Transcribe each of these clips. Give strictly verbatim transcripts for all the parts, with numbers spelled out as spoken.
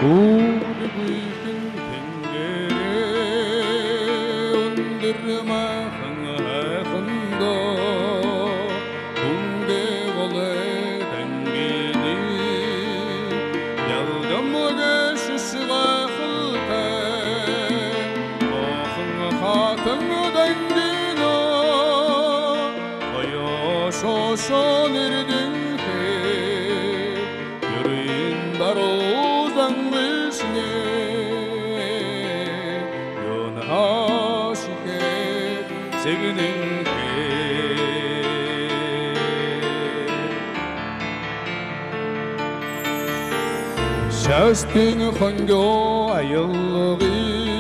Uğur büyükün pengere Undırmağın hakkında Unge gole dengini Yaldamı geçişine kılken Ahın hatın dengine Aya şoşan irdin ki Yürüyün daruzan vişne Yon aşike sevinin ki Şastin hango ayıllığı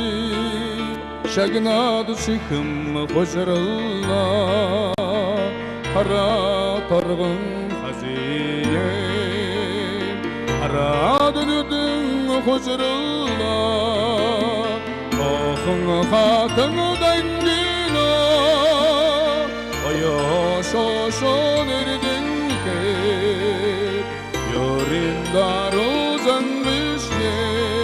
Şagnadı çıkım hoşarılla Kara torgun haziye Kara dönüdün hoşarılla Ahın hatın dengine Aya şoşan irdin ki Yorin daruzan vişne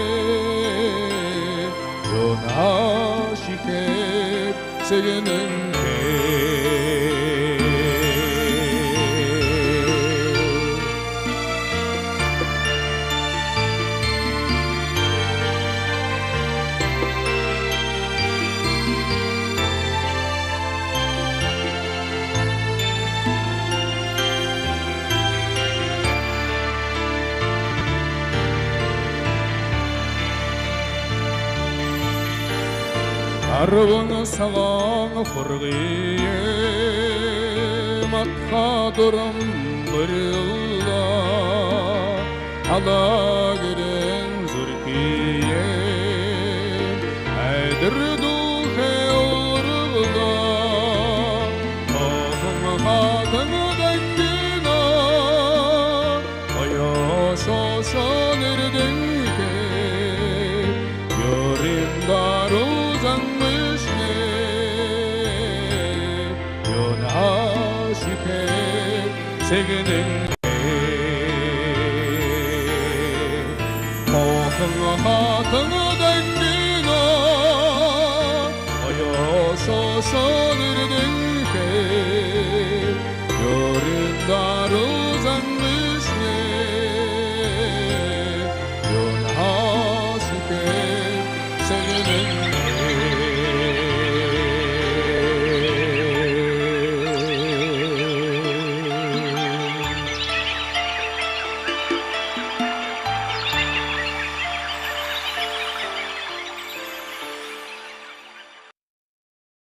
Yon aşike sevinin ki Arvın sağan fırgıye Matha durum bir yılda Ala giren zürkiye Aydır duhe uğrıda Ahın hatın dengine Aya şoşan irdin ki Yorin daruzan aşike sevinin ki Ahın hatın dengine Aya şoşan irdin